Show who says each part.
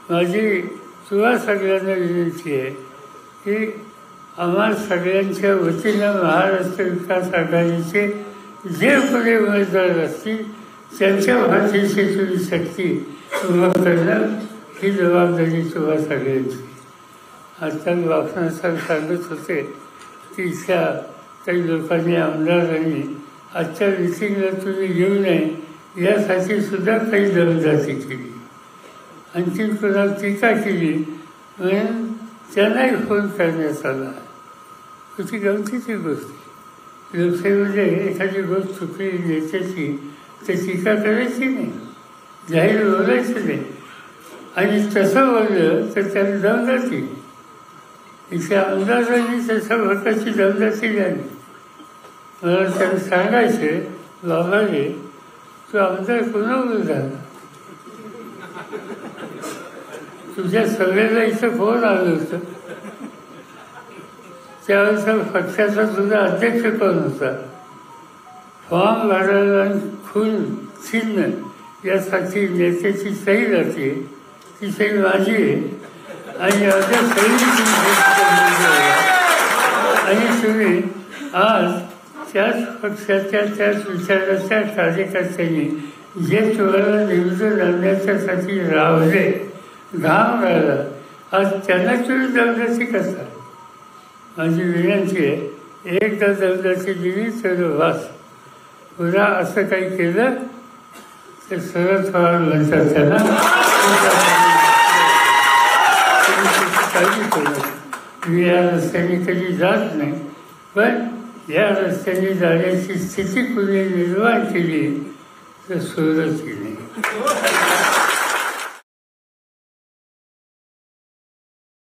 Speaker 1: माझी तुला सगळ्यांना विनंती आहे की आम्हा सगळ्यांच्या वतीनं महाराष्ट्र विकास आघाडीचे जे कोणी उमेदवार असतील त्यांच्या भाषेची तुम्ही शक्ती उभा करणं ही जबाबदारी तुम्हा सगळ्यांची. आजकाल वाकणार साहेब सांगत होते की इथल्या काही लोकांनी आमदारांनी आजच्या मिटिंगला तुम्ही येऊ नये यासाठी सुद्धा काही दमदाटी केली. आणखी कोणाला टीका केली म्हणून त्यांनाही फोन करण्यात आला. तुझी गमतीची गोष्ट. लोकशाहीमध्ये एखादी गोष्ट चुकली नेत्याची तर टीका करायची नाही, जाहीर बोलायचं नाही. आणि तसं बोललं तर त्याला दमदाटी. इथल्या आमदारांनी तशा भकाची दमदाटी झाली. मला त्यांना सांगायचे बाबा रे तू आमदार कोणावर झाला. तुझ्या सगळ्याला इथं फोन आलं होतं. त्यावेळेस पक्षाचा तुझा अध्यक्ष कोण होता. फॉर्म भरायला खून चिन्ह यासाठी नेत्याची सही जाते. ती सही माझी आहे आणि अद्या सही आणि तुम्ही आज त्याच पक्षाच्या त्याच विचाराच्या कार्यकर्त्यांनी जे तुम्हाला निवडून आणण्याच्यासाठी रावले घाम राहिला आज त्यांना तुम्ही दमदाटी करता. माझी विनंती आहे एकदा दमदाटी दिली तर वास. पुन्हा असं काही केलं तर शरद पवार म्हणतात त्यांना काळजी करू. मी या रस्त्याने कधी जात नाही, पण या रस्त्याने जाण्याची स्थिती कुणी निर्माण केली तर सोडत नाही.